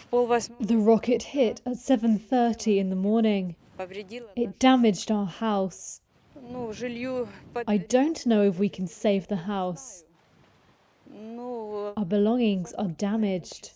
The rocket hit at 7:30 in the morning. It damaged our house. I don't know if we can save the house. Our belongings are damaged.